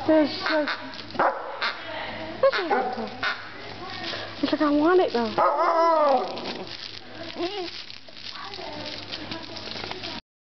It's like, it's like I want it though.